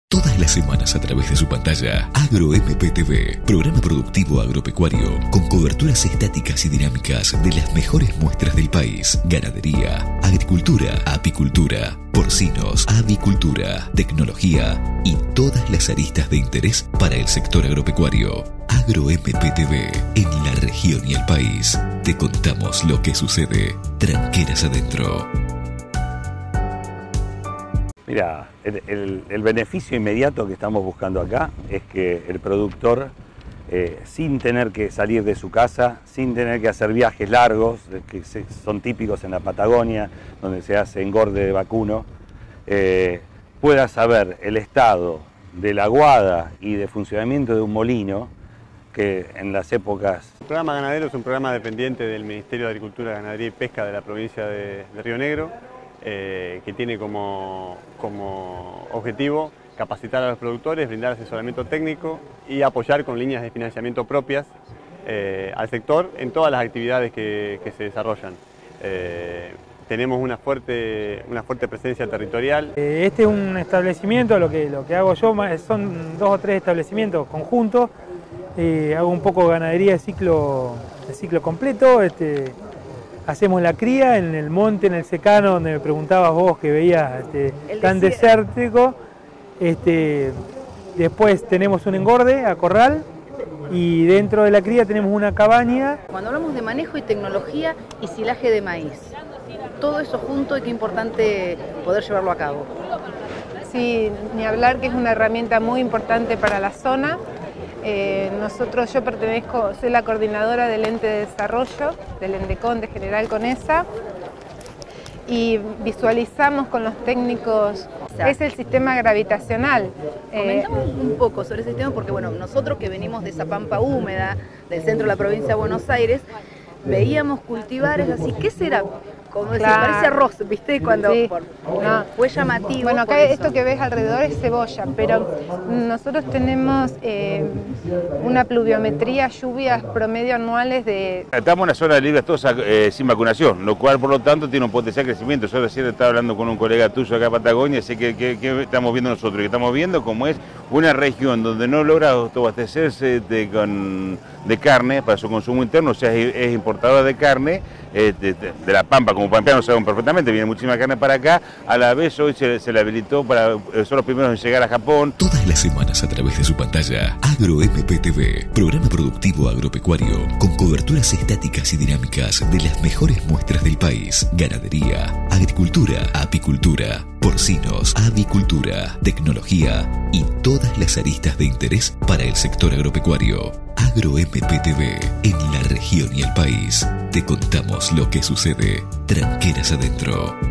Todas las semanas a través de su pantalla, AgroMPTV, programa productivo agropecuario con coberturas estáticas y dinámicas de las mejores muestras del país. Ganadería, agricultura, apicultura, porcinos, avicultura, tecnología y todas las aristas de interés para el sector agropecuario. AgroMPTV, en la región y el país. Te contamos lo que sucede. Tranqueras adentro. Mira, el beneficio inmediato que estamos buscando acá es que el productor, sin tener que salir de su casa, sin tener que hacer viajes largos, que son típicos en la Patagonia, donde se hace engorde de vacuno, pueda saber el estado de la aguada y de funcionamiento de un molino, que en las épocas... El programa ganadero es un programa dependiente del Ministerio de Agricultura, Ganadería y Pesca de la provincia de Río Negro, que tiene como objetivo capacitar a los productores, brindar asesoramiento técnico y apoyar con líneas de financiamiento propias al sector en todas las actividades que se desarrollan. Tenemos una fuerte presencia territorial. Este es un establecimiento, lo que hago yo son 2 o 3 establecimientos conjuntos. Hago un poco de ganadería de ciclo completo. Hacemos la cría en el monte, en el secano, donde me preguntabas vos que veías tan desértico. Después tenemos un engorde a corral y dentro de la cría tenemos una cabaña. Cuando hablamos de manejo y tecnología y silaje de maíz, todo eso junto y qué importante poder llevarlo a cabo. Sí, ni hablar que es una herramienta muy importante para la zona. Yo soy la coordinadora del ente de desarrollo, del ENDECON de General Conesa, y visualizamos con los técnicos, es el sistema gravitacional. Comentamos un poco sobre ese sistema porque bueno, nosotros que venimos de esa pampa húmeda, del centro de la provincia de Buenos Aires, veíamos cultivares así, ¿qué será? Como decir, Claro. parece arroz, ¿viste? Cuando Sí. fue llamativo. Bueno, acá esto que ves alrededor es cebolla, pero nosotros tenemos una pluviometría, lluvias promedio anuales de... Estamos en una zona de libre tosa sin vacunación, lo cual por lo tanto tiene un potencial crecimiento. Yo recién estaba hablando con un colega tuyo acá en Patagonia, sé que estamos viendo nosotros, que estamos viendo como es una región donde no logra autoabastecerse de carne para su consumo interno, o sea, es importadora de carne, de la pampa, como pampeanos saben perfectamente, viene muchísima carne para acá, a la vez hoy se le habilitó para, son los primeros en llegar a Japón. Todas las semanas a través de su pantalla, AgroMPTV, programa productivo agropecuario con coberturas estáticas y dinámicas de las mejores muestras del país. Ganadería, agricultura, apicultura, porcinos, avicultura, tecnología y todas las aristas de interés para el sector agropecuario. AgroMPTV, en la región y el país. Te contamos lo que sucede. Tranqueras adentro.